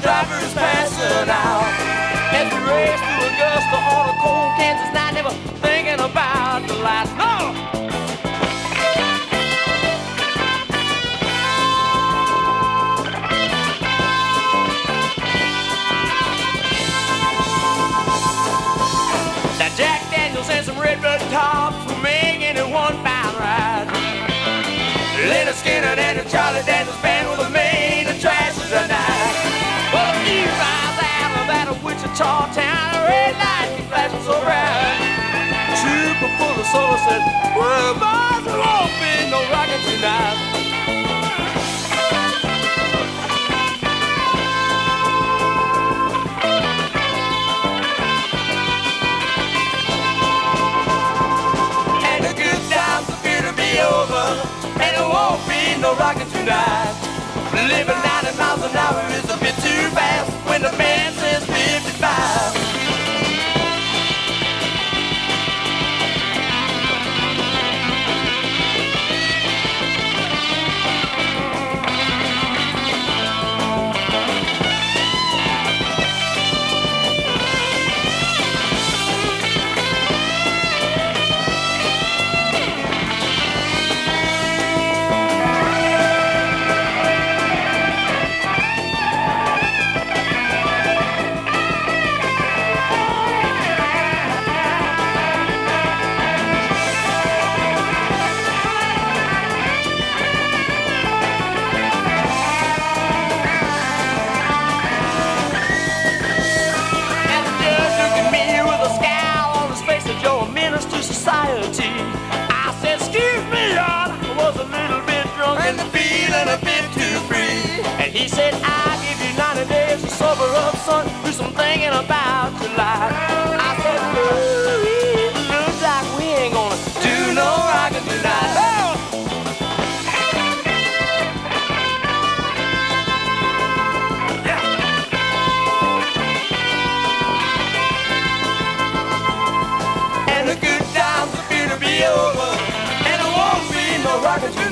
driver is passing out. As we race through Augusta on a cold Kansas night, never thinking about the last. No! Now Jack Daniels and some red blood tops were making it one fine ride. Leonard Skinner and the Charlie Daniels band with a main attractions at night. Well, a few miles out of Wichita town, a red light keep flashing so bright. Super full of soul said, well, boys, there won't be no rockin' tonight. And the good times appear to be over, and there won't be no rockin' tonight. Living 90 miles an hour is a bit too fast when the man says 55. I said, excuse me, y'all, I was a little bit drunk and feeling a bit too free. And he said, I'll give you 90 days to sober up, son, do some thinking about your life. I said, ooh, it looks like we ain't gonna do no rockin' tonight. Oh! Yeah. And the good times appear to be over, and there won't be no rockin' tonight.